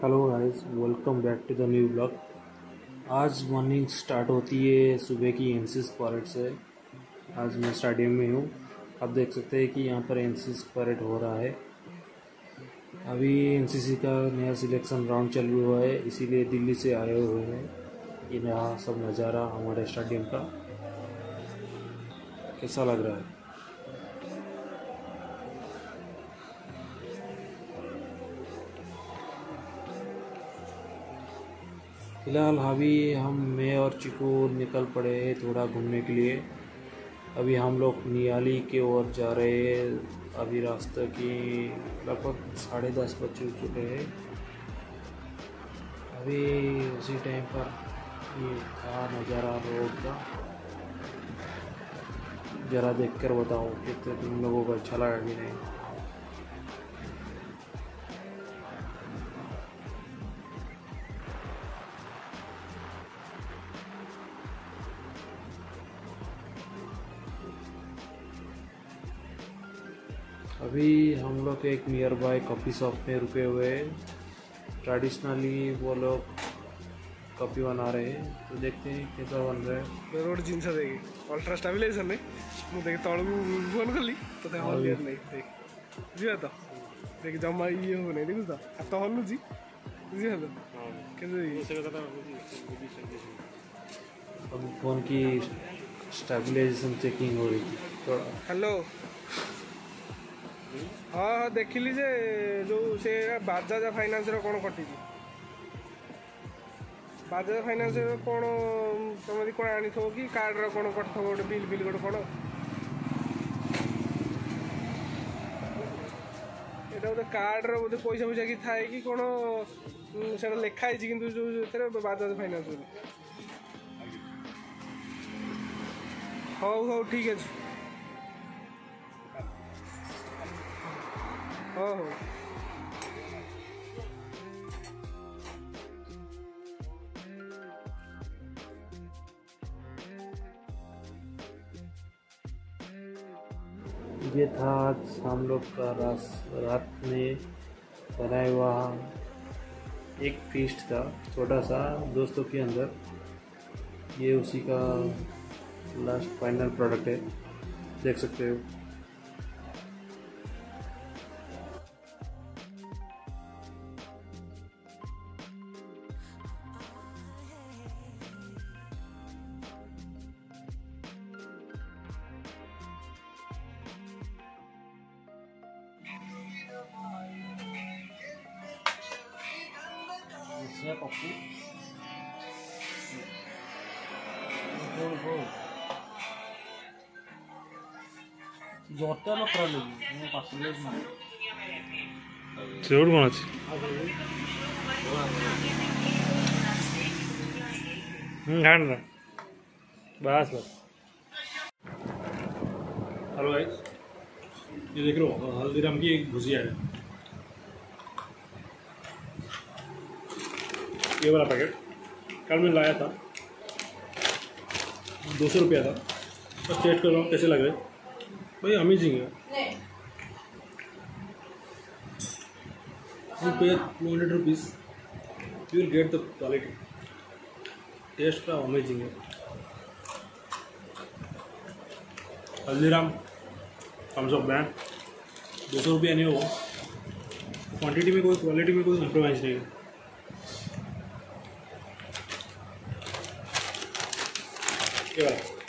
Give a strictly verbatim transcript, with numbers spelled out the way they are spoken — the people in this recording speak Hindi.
Hello guys, welcome back to the new blog. आज मॉर्निंग स्टार्ट होती है सुबह की एनसीसी परेड से। आज मैं स्टेडियम में हूँ। आप देख सकते हैं कि यहाँ पर एनसीसी परेड हो रहा है। अभी एनसीसी का नया सिलेक्शन राउंड चालू हुआ है, इसीलिए दिल्ली से आए हुए हैं। ये यहाँ सब नज़ारा हमारे स्टेडियम का कैसा लग रहा है। फिलहाल अभी हम मैं और चिकू निकल पड़े हैं थोड़ा घूमने के लिए। अभी हम लोग नियाली की ओर जा रहे हैं। अभी रास्ते की लगभग साढ़े दस बज चुके हैं। अभी उसी टाइम पर ये था नज़ारा रोड का, ज़रा देखकर बताओ कितने तुम लोगों को अच्छा लगा कि नहीं। अभी हम लोग एक नियर बाय कॉफ़ी शॉप में रुके हुए हैं। ट्रेडिशनली वो लोग कॉफ़ी बना रहे हैं, तो देखते हैं कैसा बन रहा है। रोड जिनस देखी अल्ट्रा स्टेबिलाइजर नहीं मुझे तौल फोन कली तो हल नहीं देख बुझे तो देख जमा ये हो नहीं देखुछ तो हाथ हलुची बुझे अब फ़ोन की स्टेबलाइजेशन चेकिंग हो रही थी थोड़ा। हेलो हाँ हाँ देखिली जे जो से बाजाज फाइनान्स कौन कटी बाजाज फाइनान्स कौन तुम कौन आनी थो कि कार्ड कौन कट गोटे बिल बिल गोटे कौन ये गोटे कार्ड बोधे पैसा पैसा कि थाए कि कौन से लिखाई कि जो बाजाज फाइनान्स हौ हौ ठीक है हो हो ये था आज हम लोग का रात में बनाया हुआ एक फीस्ट था, छोटा सा दोस्तों के अंदर। ये उसी का लास्ट फाइनल प्रोडक्ट है, देख सकते हो। Siya pasti. Bol bol. Jota lo kera lagi. Ini pasti les mana. Seoul mana sih? Hmm, kan lah. बस बस। हेलो गाइस, ये देख लो हल्दीराम की एक भुजिया है। ये वाला पैकेट कल मैं लाया था, दो सौ रुपया था। बस टेस्ट कर रहा हूँ कैसे लग रहे भाई, अमेजिंग है। You pay two hundred rupees, you will get the quality. Taste का अमेजिंग है। हल्दीराम थम्स अप ब्रांड, दो सौ रुपया नहीं होगा। क्वांटिटी में कोई, क्वालिटी में कोई कॉम्प्रोमाइज़ नहीं है। क्या